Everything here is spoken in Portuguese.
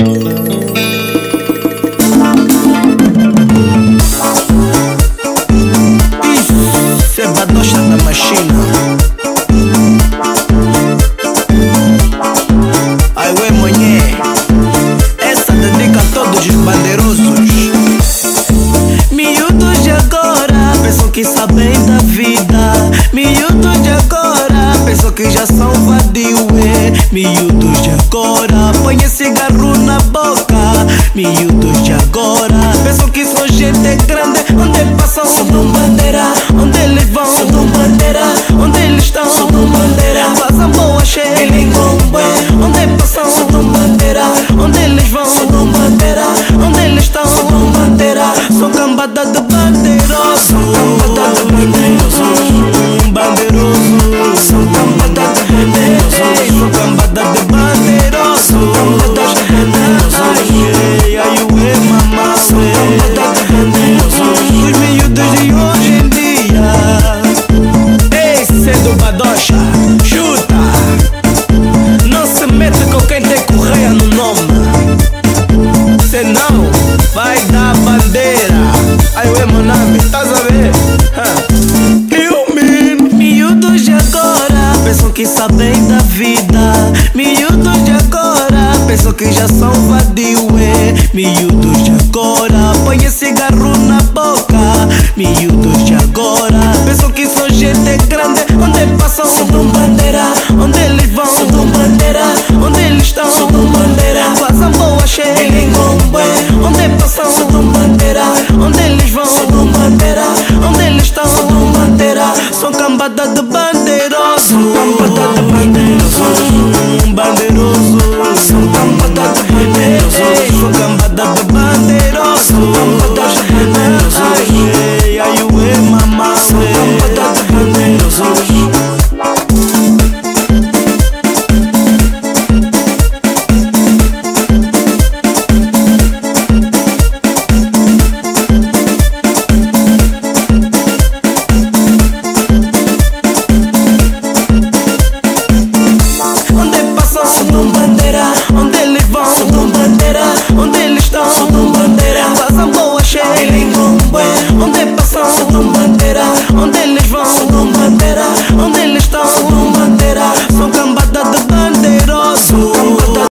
Semba doxa da machina. Ai ué mulher, essa dedica a todos os bandeirosos. Miúdos de agora pensam que sabem da vida. Miúdos de agora pensam que já são vadio. Miúdos de agora põem cigarro na boca. Miúdos de agora pensam que são gente grande. Onde passam soltam bandeira, onde eles vão soltam bandeira, onde eles estão soltam bandeira. Passam boa cheia, onde passam soltam bandeira, onde eles vão soltam bandeira, onde eles estão soltam bandeira. São cambada de bandeirosos, cambada de bandeirosos, bandeirosos, são cambada de bandeirosos, são cambada de bandeirosos, cambada de bandeirosos. Ai ué mamá, são cambada de bandeirosos. Os miúdos de hoje em dia, ei cedo badocha, chuta, não se mete com quem tem correia no nome, senão vai dar bandeira. Ai ué meu nome, estás a ver? Miúdos de agora pensam que sabem da vida. Miúdos de agora pensam que já são vadio. Miúdos de agora põem cigarro na boca. Miúdos de agora pensam que são gente grande. Onde passam soltam bandeira, onde eles vão soltam bandeira, onde eles estão soltam